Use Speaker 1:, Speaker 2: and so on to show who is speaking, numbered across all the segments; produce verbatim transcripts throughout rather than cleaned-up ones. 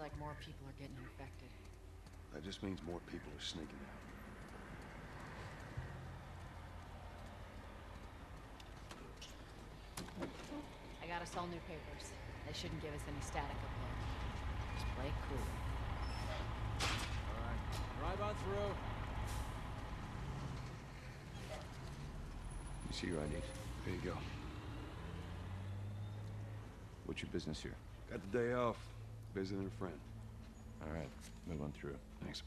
Speaker 1: like more people are getting infected.
Speaker 2: That just means more people are sneaking out.
Speaker 1: I got us all new papers. They shouldn't give us any static up there. Just play it cool.
Speaker 3: Alright, drive on through.
Speaker 2: You see your I Ds? There you go. What's your business here? Got the day off. Visiting a friend. All right, move on through. Thanks.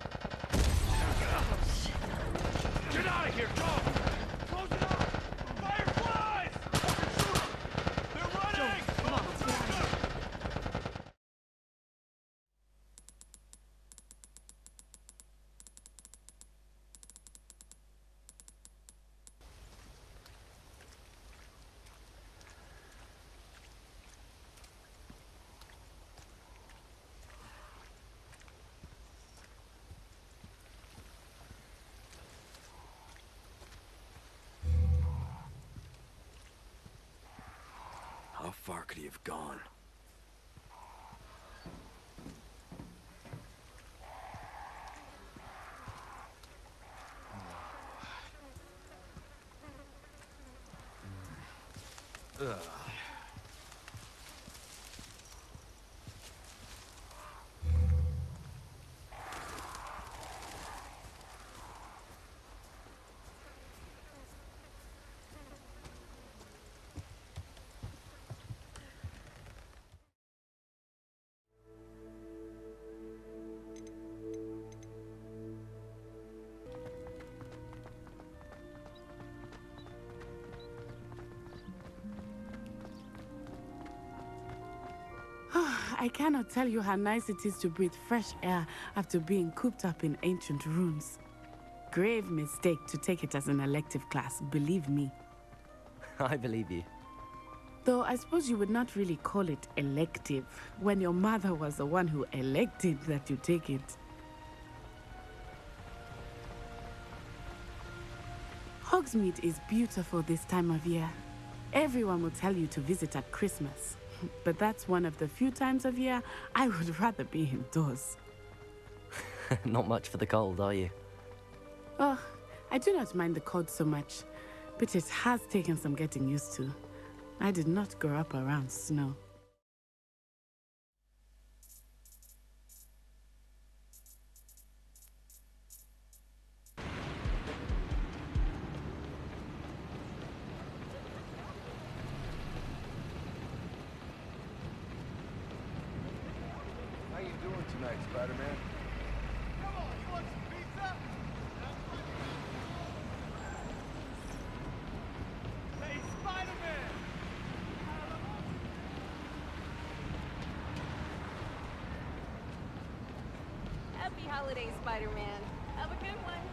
Speaker 4: Get out of here, go! Close it up! Fireflies! They're running!
Speaker 1: Come on, let's get out of here.
Speaker 4: How far could he have gone? Ugh.
Speaker 5: I cannot tell you how nice it is to breathe fresh air after being cooped up in ancient ruins. Grave mistake to take it as an elective class, believe me.
Speaker 6: I believe you.
Speaker 5: Though I suppose you would not really call it elective, when your mother was the one who elected that you take it. Hogsmeade is beautiful this time of year. Everyone will tell you to visit at Christmas. But that's one of the few times of year I would rather be indoors.
Speaker 6: Not much for the cold, are you?
Speaker 5: Oh, I do not mind the cold so much, but it has taken some getting used to. I did not grow up around snow.
Speaker 2: How you doing tonight, Spider-Man?
Speaker 4: Come on, you want some pizza? Hey, Spider-Man!
Speaker 7: Happy holidays, Spider-Man. Have a good one.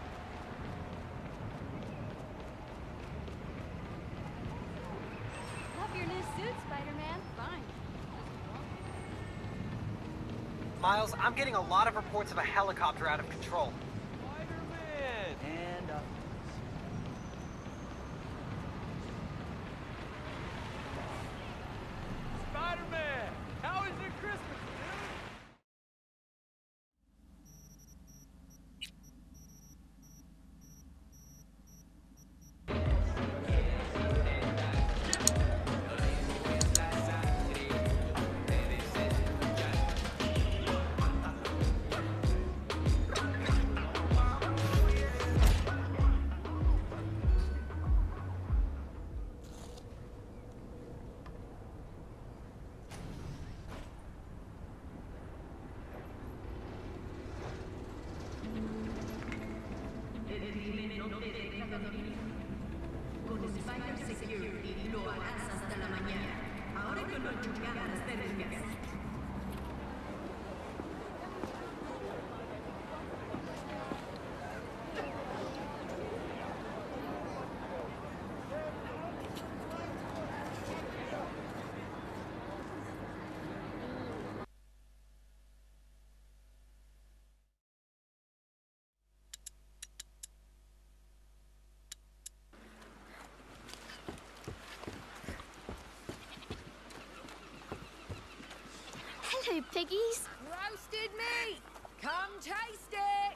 Speaker 7: Love your new suit, Spider-Man. Fine.
Speaker 8: Miles, I'm getting a lot of reports of a helicopter out of control.
Speaker 3: Spider-Man!
Speaker 6: And up.
Speaker 4: Spider-Man! How is your Christmas, dude?
Speaker 9: Con Spider Security lo harás hasta la mañana. Ahora con ocho cámaras térmicas.
Speaker 10: Hello, piggies.
Speaker 1: Roasted meat! Come taste it!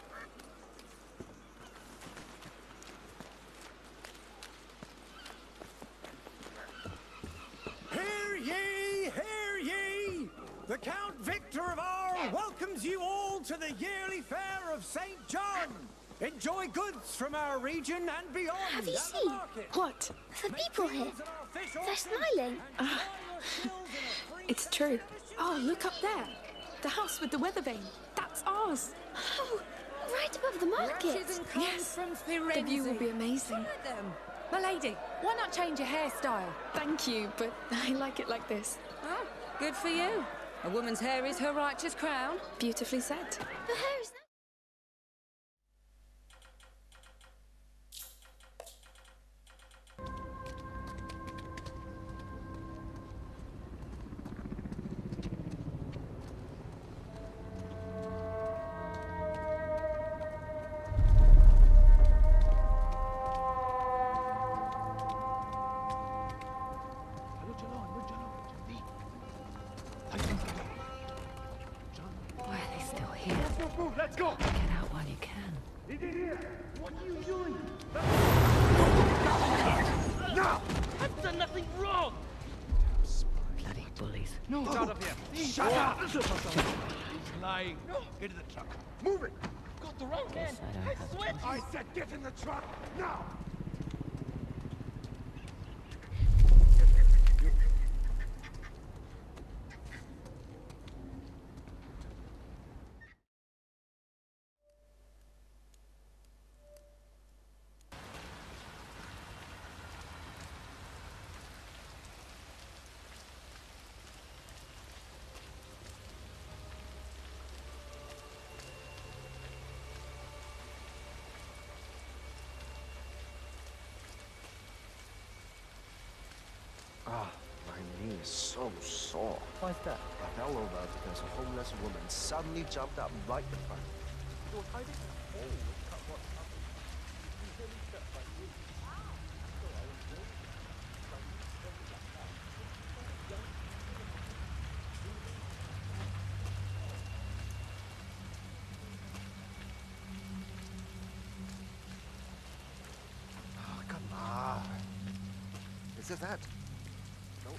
Speaker 10: Hear ye, hear ye! The Count Victor of Arles welcomes you all to the yearly fair of Saint John. Enjoy goods from our region and beyond.
Speaker 7: Have you
Speaker 10: at the
Speaker 7: seen?
Speaker 10: market.
Speaker 7: What? The
Speaker 10: Make
Speaker 7: people here.
Speaker 10: deals at our fish
Speaker 7: They're
Speaker 10: auction
Speaker 7: smiling.
Speaker 10: and try your skills in a free
Speaker 11: It's true.
Speaker 10: competition.
Speaker 11: Oh, look up there. The house with the weather vane. That's ours.
Speaker 7: Oh, right above the market.
Speaker 1: Rashes and comes
Speaker 11: Yes.
Speaker 1: from
Speaker 11: The
Speaker 1: Firenze.
Speaker 11: view will be amazing.
Speaker 1: Look at them. My lady, why not change your hairstyle?
Speaker 11: Thank you, but I like it like this.
Speaker 1: Oh, good for you. A woman's hair is her righteous crown.
Speaker 11: Beautifully said.
Speaker 7: The hair is
Speaker 1: Why are they still here?
Speaker 4: Let's go!
Speaker 1: Get out while you can.
Speaker 4: What are you doing? No! I've done nothing wrong!
Speaker 1: Bloody bullies.
Speaker 4: No! Get out of here! Shut up! He's lying. No! Get in the truck. Move it! Got the wrong man!
Speaker 1: Guess I don't have
Speaker 4: swear! I said get in the truck! Now!
Speaker 12: Ah, my knee is so sore.
Speaker 6: Why's that?
Speaker 12: I fell over because a homeless woman suddenly jumped up right in front. She was hiding in a hole with cupboard cover. She really felt like this. So I was really Oh, come on. Is it that? Nope.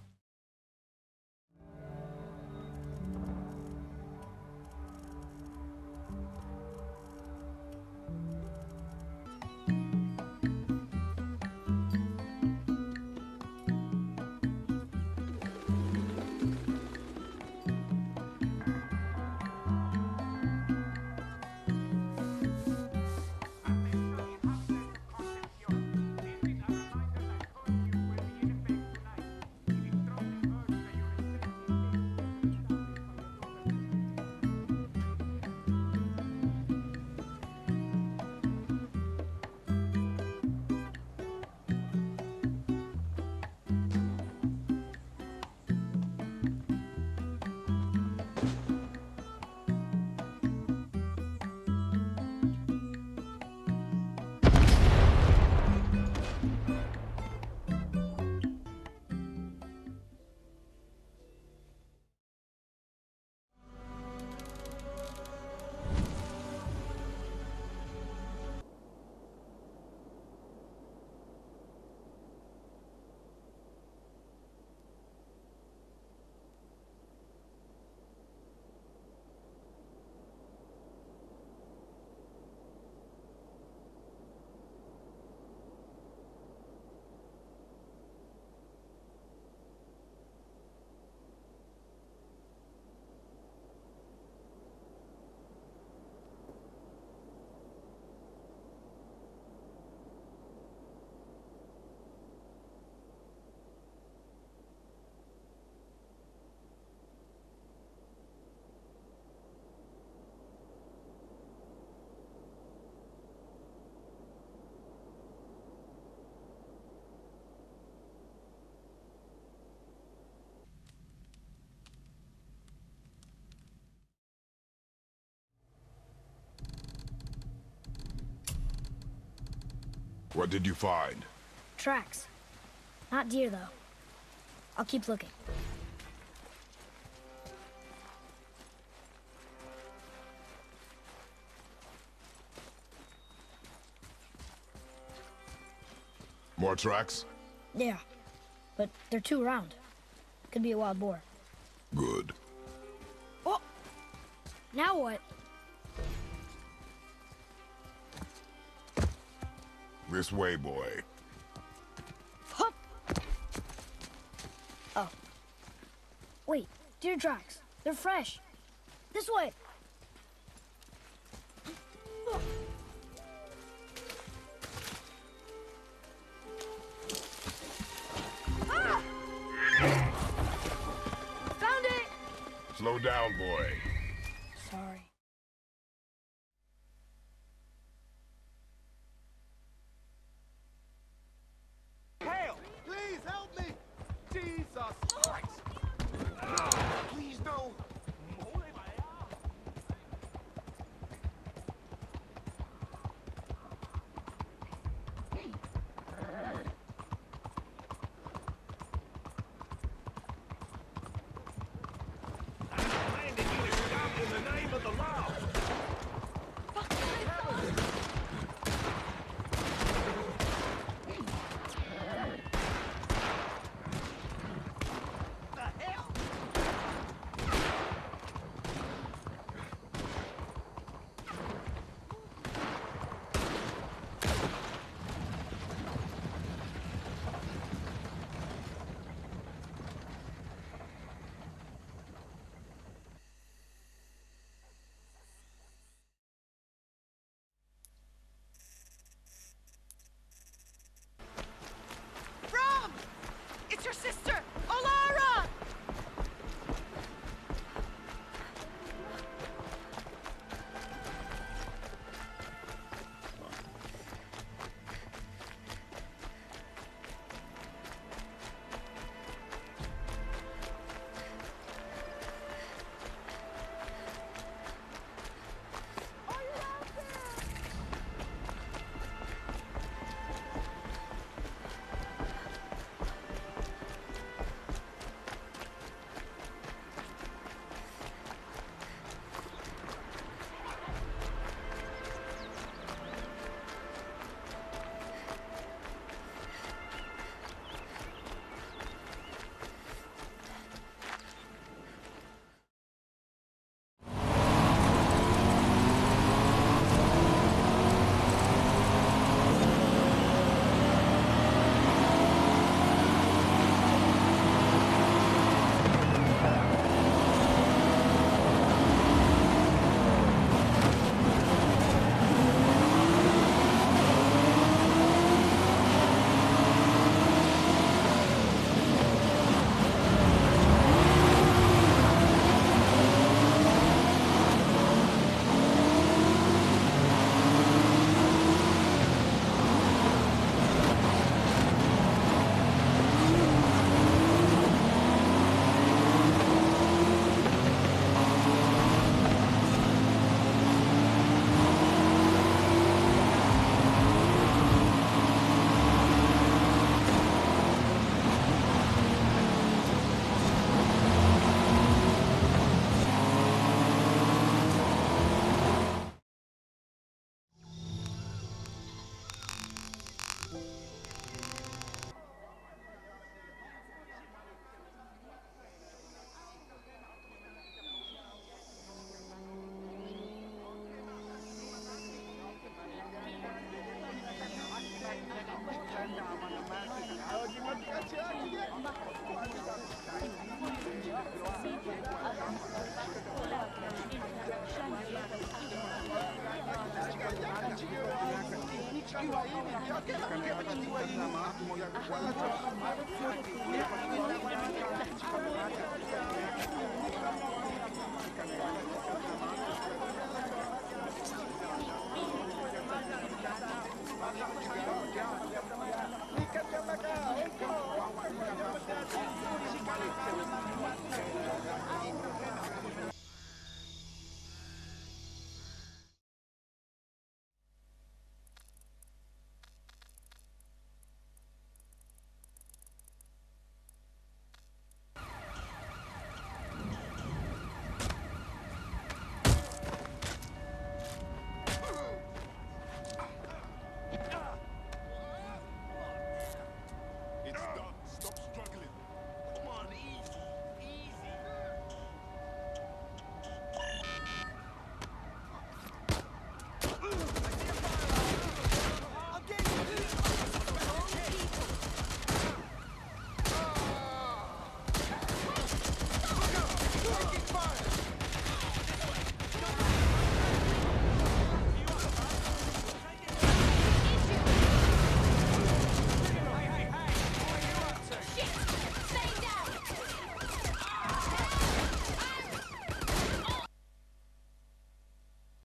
Speaker 13: What did you find?
Speaker 14: Tracks. Not deer, though. I'll keep looking.
Speaker 13: More tracks?
Speaker 14: Yeah, but they're too round. Could be a wild boar.
Speaker 13: Good.
Speaker 14: Oh! Now what?
Speaker 13: This way, boy.
Speaker 14: Hup! Oh. Wait, deer tracks. They're fresh. This way.
Speaker 11: Ah! Found it!
Speaker 13: Slow down, boy.
Speaker 14: Sorry.
Speaker 4: Hale, please help me! Jesus Christ! Ah, please no!
Speaker 11: Rom! It's your sister, Olara!